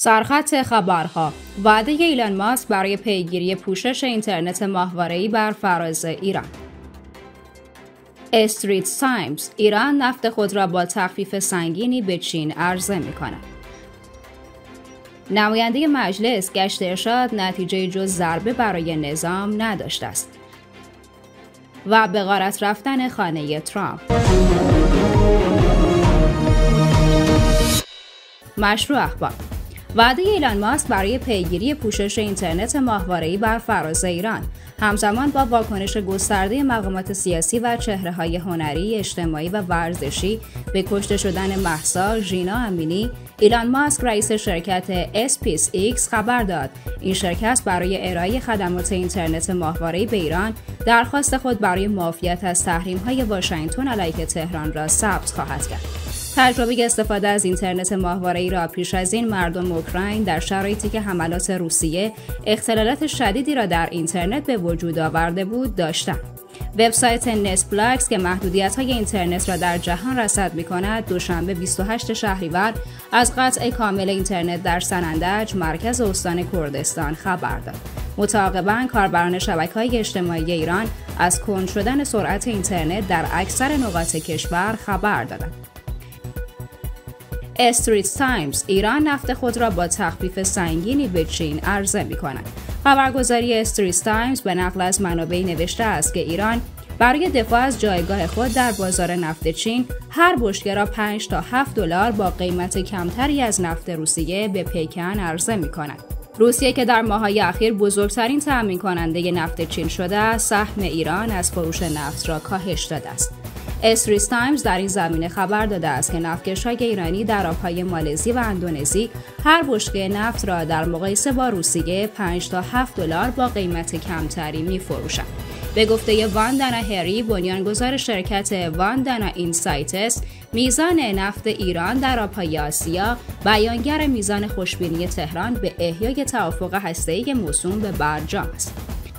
سرخط خبرها: وعده ایلان ماسک برای پیگیری پوشش اینترنت ماهواره‌ای بر فراز ایران. استریت تایمز: ایران نفت خود را با تخفیف سنگینی به چین عرضه می‌کند. نماینده مجلس: گشت ارشاد نتیجه جز ضربه برای نظام نداشته است. و به غارت رفتن خانه ترامپ. مشروع اخبار: وعده ایلان ماسک برای پیگیری پوشش اینترنت ماهواره‌ای بر فراز ایران همزمان با واکنش گسترده مقامات سیاسی و چهره‌های هنری، اجتماعی و ورزشی به کشته شدن مهسا ژینا امینی، ایلان ماسک رئیس شرکت اسپیس ایکس خبر داد این شرکت برای ارائه خدمات اینترنت ماهواره‌ای به ایران درخواست خود برای معافیت از تحریم‌های واشنگتن علیه تهران را ثبت خواهد کرد. تجربه استفاده از اینترنت ماهواره‌ای را پیش از این مردم اوکراین در شرایطی که حملات روسیه اختلالات شدیدی را در اینترنت به وجود آورده بود داشتند. وبسایت نتفلیکس که محدودیت‌های اینترنت را در جهان رصد می‌کند، دوشنبه 28 شهریور از قطع کامل اینترنت در سنندج، مرکز استان کردستان خبر داد. متعاقباً کاربران شبکه‌های اجتماعی ایران از کند شدن سرعت اینترنت در اکثر نقاط کشور خبر دادند. استریت تایمز: ایران نفت خود را با تخفیف سنگینی به چین عرضه می‌کند. خبرگزاری استریت تایمز به نقل از منابعی نوشته است که ایران برای دفاع از جایگاه خود در بازار نفت چین هر بشکه را 5 تا 7 دلار با قیمت کمتری از نفت روسیه به پکن عرضه می‌کند. روسیه که در ماه‌های اخیر بزرگترین تأمین کننده نفت چین شده، سهم ایران از فروش نفت را کاهش داده است. استریت تایمز در این زمینه خبر داده است که نفتکش‌های ایرانی در آب‌های مالزی و اندونزی هر بشکه نفت را در مقایسه با روسیه 5 تا 7 دلار با قیمت کمتری می‌فروشند. به گفته واندانا هری، بنیانگذار شرکت واندانا اینسایتس، میزان نفت ایران در آب‌های آسیا بیانگر میزان خوشبینی تهران به احیای توافق هسته‌ای موسوم به برجام است.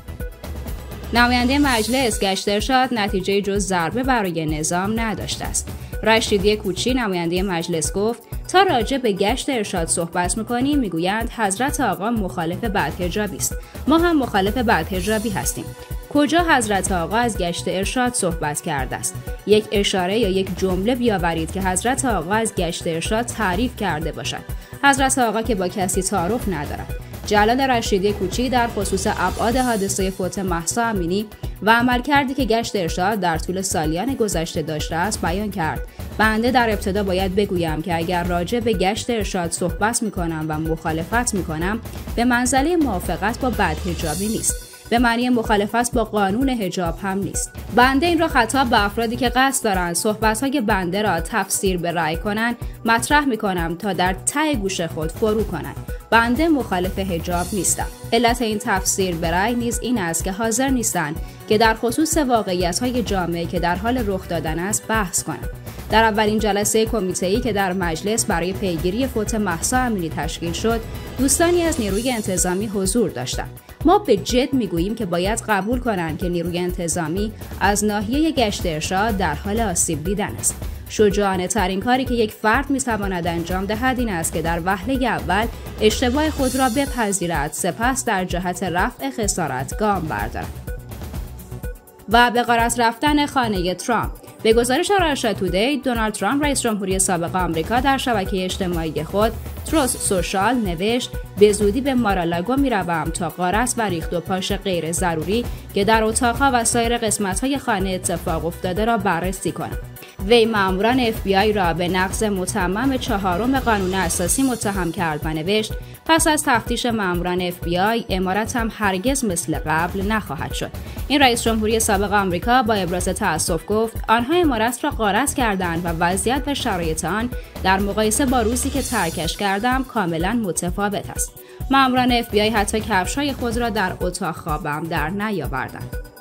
نماینده مجلس: گشت ارشاد نتیجه جز ضربه برای نظام نداشته است. رشیدی کوچی نماینده مجلس گفت تا راجع به گشت ارشاد صحبت می‌کنیم میگویند حضرت آقا مخالف بدحجابی است. ما هم مخالف بدحجابی هستیم. کجا حضرت آقا از گشت ارشاد صحبت کرده است؟ یک اشاره یا یک جمله بیاورید که حضرت آقا از گشت ارشاد تعریف کرده باشد. حضرت آقا که با کسی تعارف ندارد. جلال رشیدی کوچی در خصوص ابعاد حادثه فوت مهسا امینی و عملکردی که گشت ارشاد در طول سالیان گذشته داشته است بیان کرد. بنده در ابتدا باید بگویم که اگر راجع به گشت ارشاد صحبت می‌کنم و مخالفت می‌کنم، به منزله موافقت با بدحجابی نیست. به معنی مخالفت با قانون حجاب هم نیست. بنده این را خطاب به افرادی که قصد دارند صحبت‌های بنده را تفسیر به رأی کنند مطرح می‌کنم تا در ته گوش خود فرو کنند. بنده مخالف حجاب نیستم. علت این تفسیر به رأی نیز این است که حاضر نیستند که در خصوص واقعیت‌های جامعه که در حال رخ دادن است بحث کنند. در اولین جلسه کمیته‌ای که در مجلس برای پیگیری فوت مهسا امینی تشکیل شد، دوستانی از نیروی انتظامی حضور داشتند. ما به جد میگوییم که باید قبول کنند که نیروی انتظامی از ناحیه گشت ارشاد در حال آسیب دیدن است. شجاعانه ترین کاری که یک فرد میتواند انجام دهد این است که در وهله اول اشتباه خود را بپذیرد، سپس در جهت رفع خسارت گام بردارد. و به غارت رفتن خانه ترامپ: به گزارش راشا تودی، دونالد ترامپ رئیس جمهوری سابق آمریکا در شبکه اجتماعی خود تروث سوشال نوشت به زودی به مارالاگو میروم تا غارت و ریخت و پاش غیر ضروری که در اتاقها و سایر قسمت‌های خانه اتفاق افتاده را بررسی کنم. وی ماموران FBI را به نقض متمم 4 قانون اساسی متهم کرد و نوشت پس از تفتیش ماموران FBI امارتم هرگز مثل قبل نخواهد شد. این رئیس جمهوری سابق آمریکا با ابراز تأسف گفت آنها امارت را غارت کردند و وضعیت و شرایط آن در مقایسه با روزی که ترکش کردم کاملا متفاوت است. ماموران FBI حتی کفش‌های خود را در اتاق خوابم در نیاوردند.